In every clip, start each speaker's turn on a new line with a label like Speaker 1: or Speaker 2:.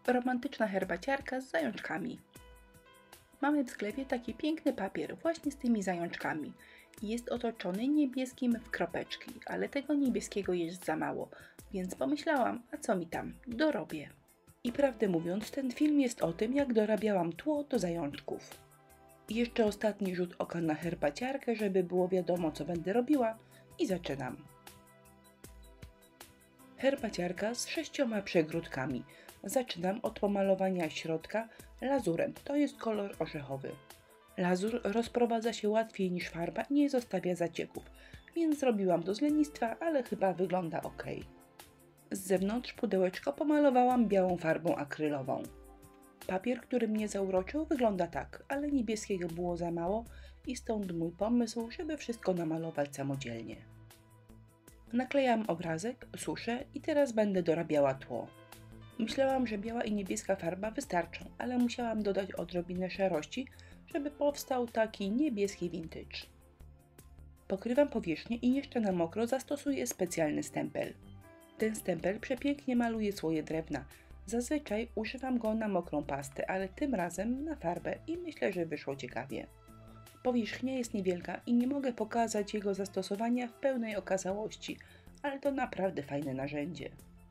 Speaker 1: Romantyczna herbaciarka z zajączkami. Mamy w sklepie taki piękny papier właśnie z tymi zajączkami. Jest otoczony niebieskim w kropeczki, ale tego niebieskiego jest za mało, więc pomyślałam, a co mi tam, dorobię. I prawdę mówiąc, ten film jest o tym, jak dorabiałam tło do zajączków. I jeszcze ostatni rzut oka na herbaciarkę, żeby było wiadomo, co będę robiła, i zaczynam. Herbaciarka z 6 przegródkami. Zaczynam od pomalowania środka lazurem, to jest kolor orzechowy. Lazur rozprowadza się łatwiej niż farba i nie zostawia zacieków, więc zrobiłam to z lenistwa, ale chyba wygląda ok. Z zewnątrz pudełeczko pomalowałam białą farbą akrylową. Papier, który mnie zauroczył, wygląda tak, ale niebieskiego było za mało i stąd mój pomysł, żeby wszystko namalować samodzielnie. Naklejam obrazek, suszę i teraz będę dorabiała tło. Myślałam, że biała i niebieska farba wystarczą, ale musiałam dodać odrobinę szarości, żeby powstał taki niebieski vintage. Pokrywam powierzchnię i jeszcze na mokro zastosuję specjalny stempel. Ten stempel przepięknie maluje słoje drewna. Zazwyczaj używam go na mokrą pastę, ale tym razem na farbę i myślę, że wyszło ciekawie. Powierzchnia jest niewielka i nie mogę pokazać jego zastosowania w pełnej okazałości, ale to naprawdę fajne narzędzie.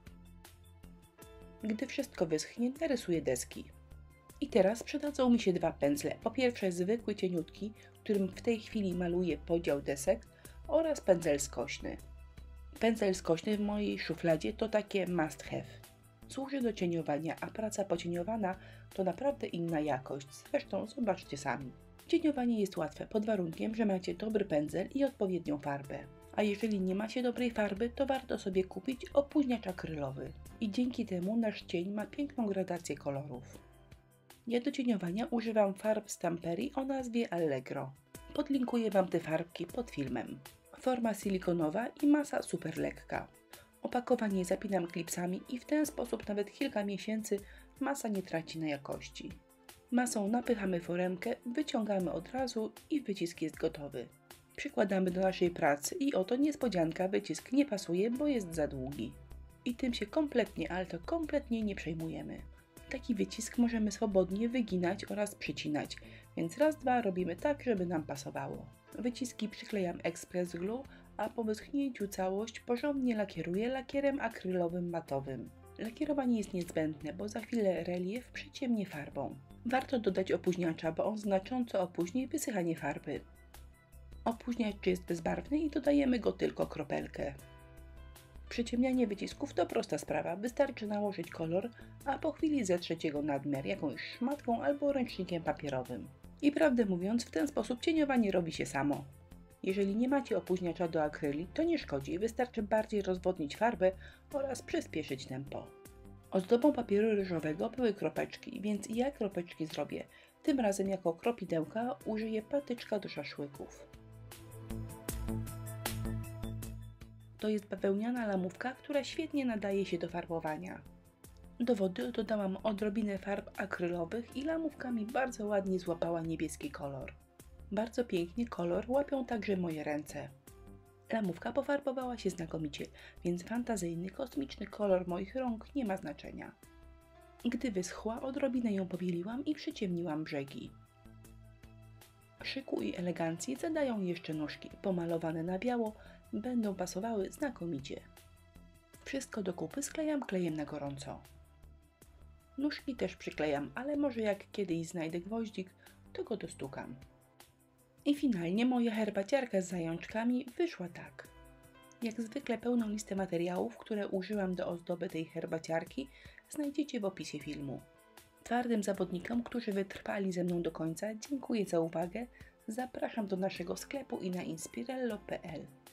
Speaker 1: Gdy wszystko wyschnie, narysuję deski. I teraz przydadzą mi się dwa pędzle. Po pierwsze zwykły cieniutki, którym w tej chwili maluję podział desek, oraz pędzel skośny. Pędzel skośny w mojej szufladzie to takie must have. Służy do cieniowania, a praca pocieniowana to naprawdę inna jakość. Zresztą zobaczcie sami. Cieniowanie jest łatwe pod warunkiem, że macie dobry pędzel i odpowiednią farbę. A jeżeli nie macie dobrej farby, to warto sobie kupić opóźniacz akrylowy. I dzięki temu nasz cień ma piękną gradację kolorów. Ja do cieniowania używam farb z Tamperii o nazwie Allegro. Podlinkuję Wam te farbki pod filmem. Forma silikonowa i masa super lekka. Opakowanie zapinam klipsami i w ten sposób nawet kilka miesięcy masa nie traci na jakości. Masą napychamy foremkę, wyciągamy od razu i wycisk jest gotowy. Przykładamy do naszej pracy i oto niespodzianka, wycisk nie pasuje, bo jest za długi. I tym się kompletnie, ale to kompletnie nie przejmujemy. Taki wycisk możemy swobodnie wyginać oraz przycinać, więc raz, dwa robimy tak, żeby nam pasowało. Wyciski przyklejam express glue, a po wyschnięciu całość porządnie lakieruję lakierem akrylowym matowym. Lakierowanie jest niezbędne, bo za chwilę relief przyciemnie farbą. Warto dodać opóźniacza, bo on znacząco opóźni wysychanie farby. Opóźniacz jest bezbarwny i dodajemy go tylko kropelkę. Przyciemnianie wycisków to prosta sprawa, wystarczy nałożyć kolor, a po chwili zetrzeć jego nadmiar jakąś szmatką albo ręcznikiem papierowym. I prawdę mówiąc, w ten sposób cieniowanie robi się samo. Jeżeli nie macie opóźniacza do akryli, to nie szkodzi, wystarczy bardziej rozwodnić farbę oraz przyspieszyć tempo. Ozdobą papieru ryżowego były kropeczki, więc ja kropeczki zrobię. Tym razem jako kropidełka użyję patyczka do szaszłyków. To jest bawełniana lamówka, która świetnie nadaje się do farbowania. Do wody dodałam odrobinę farb akrylowych i lamówkami bardzo ładnie złapała niebieski kolor. Bardzo pięknie kolor łapią także moje ręce. Lamówka pofarbowała się znakomicie, więc fantazyjny, kosmiczny kolor moich rąk nie ma znaczenia. Gdy wyschła, odrobinę ją pobieliłam i przyciemniłam brzegi. Szyku i elegancji zadają jeszcze nóżki, pomalowane na biało, będą pasowały znakomicie. Wszystko do kupy sklejam klejem na gorąco. Nóżki też przyklejam, ale może jak kiedyś znajdę gwoździk, to go dostukam. I finalnie moja herbaciarka z zajączkami wyszła tak. Jak zwykle pełną listę materiałów, które użyłam do ozdoby tej herbaciarki, znajdziecie w opisie filmu. Twardym zawodnikom, którzy wytrwali ze mną do końca, dziękuję za uwagę. Zapraszam do naszego sklepu i na inspirello.pl.